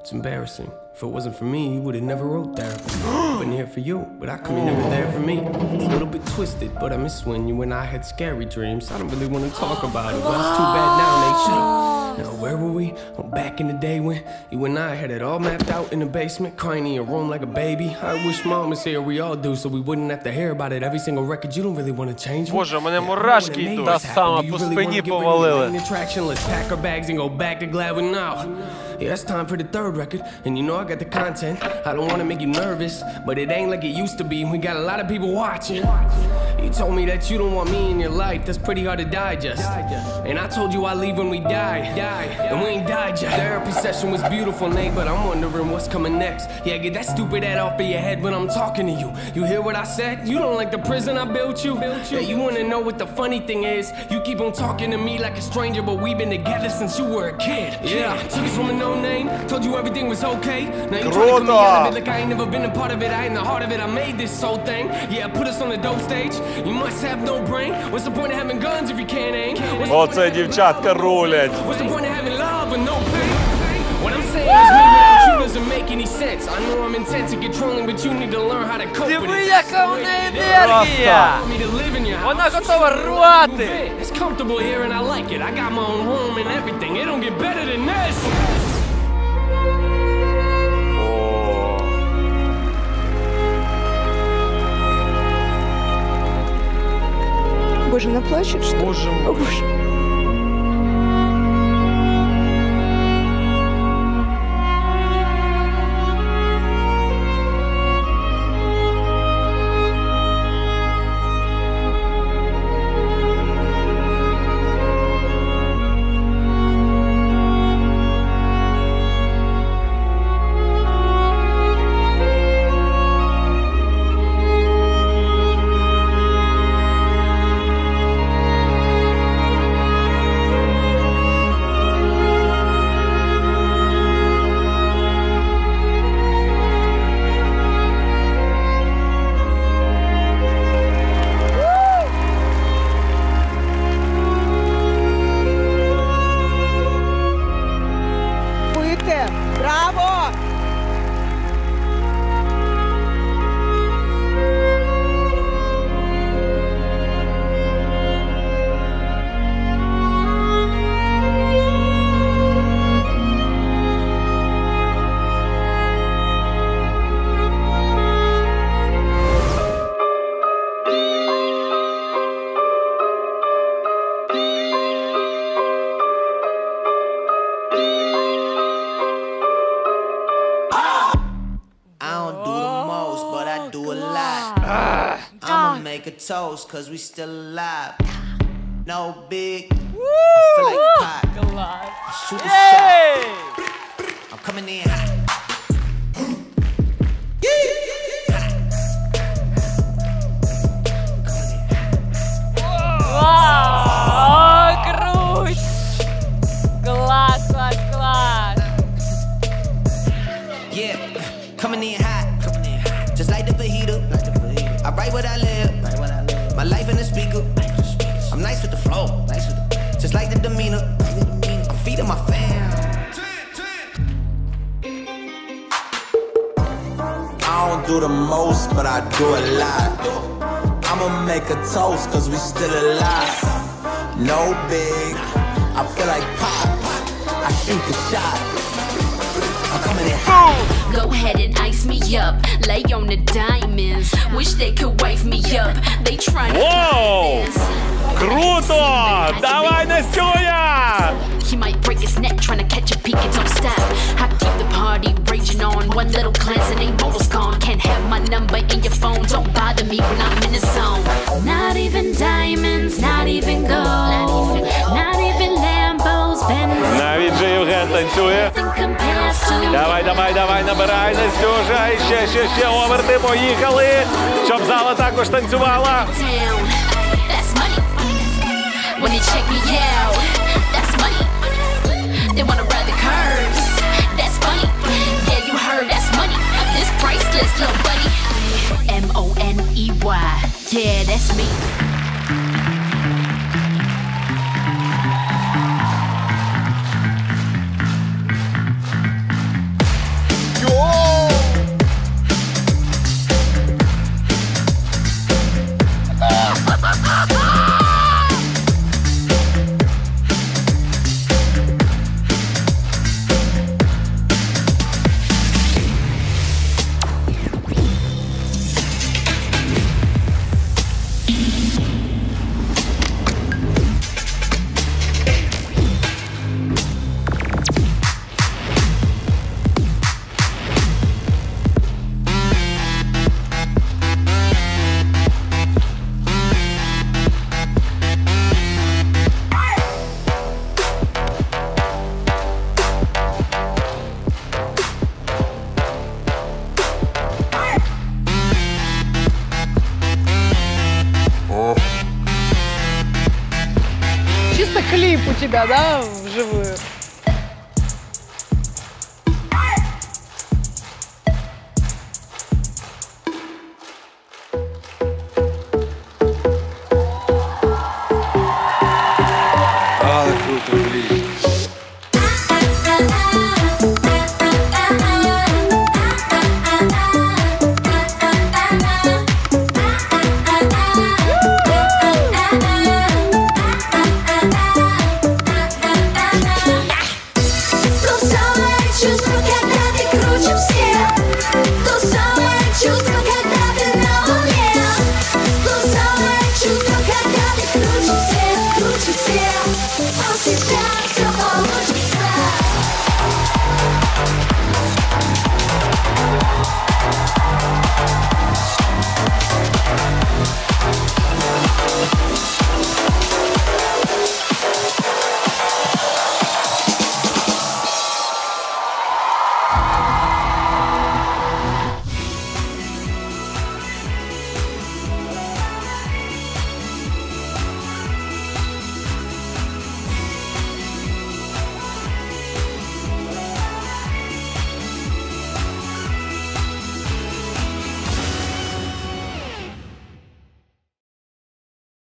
It's embarrassing. If it wasn't for me, you would've never wrote therapy. I've been here for you, but I come never there for me. It's a little bit twisted, but I miss when you and I had scary dreams. I don't really want to talk about it, but it's too bad now, Nate. Shut up. Now where were we? Oh, back in the day when you and I had it all mapped out in the basement, crying in your room like a baby. I wish mom was here, we all do, so we wouldn't have to hear about it every single record. You don't really want to change me. Боже, мене мурашки йдуть. Та сама по спині повалили. Let's pack our bags and go back to Gladwin now. Yeah, it's time for the third record, and you know I got the content. I don't want to make you nervous, but it ain't like it used to be. We got a lot of people watching. You told me that you don't want me in your life. That's pretty hard to digest. And I told you I leave when we die. And we ain't died yet. Therapy session was beautiful, Nate, but I'm wondering what's coming next. Yeah, get that stupid head off of your head when I'm talking to you. You hear what I said? You don't like the prison I built you? Yeah, you wanna know what the funny thing is? You keep on talking to me like a stranger, but we've been together since you were a kid. Yeah, took us from a no name, told you everything was okay. Now you trying to come out of it like I ain't never been a part of it. I in the heart of it, I made this whole thing. Yeah, put us on the dope stage. You must have no brain. What's the point of having guns if you can't aim? Оце дівчатка рулять. What's the point of having love with no pain? What I'm saying is me without you doesn't make any sense. I know I'm intense and controlling, but you need to learn how to cope with it. Диви, яка в неї енергія! Вона готова рвати! It's comfortable here and I like it. I got my own home and everything. It don't get better than this. Боже, она плачет, что ли? Боже мой. Боже. Браво! I'ma make a toast, cause we still alive. No big, I feel like pop. Shoot a shot. I'm coming in hot. Круть! Класс, класс, класс! Yeah, coming in hot. Just like the fajita. I write what I live. My life in the speaker. I'm nice with the flow. Just like the demeanor. I'm feeding my fam. I don't do the most, but I do a lot. I'ma make a toast, cause we still alive. No big, I feel like pop. I shoot the shot. I'm coming in hot. Go ahead and ice me up. Lay on the diamonds. Wish they could wave me up. They trying to. Воу! Круто! Давай, Настюня! He might break his neck trying to catch a peek and don't stop. I keep the party raging on. One little glance and ain't motor's gone. Can't have my number in your phone. Don't bother me when I'm in the zone. Not even diamonds, not even gold, not even Lambos, Benzes. Навіть же Євген танцює. Давай, давай, давай, набирай, Настюша. І ще, оверти, поїхали. Щоб зала також танцювала. When they check me out, that's money. They wanna ride the curves, that's funny. Yeah, you heard, that's money. This priceless, little buddy. M-O-N-E-Y, yeah, that's me. тебя, да, вживую? Круто, блин. Круче всех, у тебя все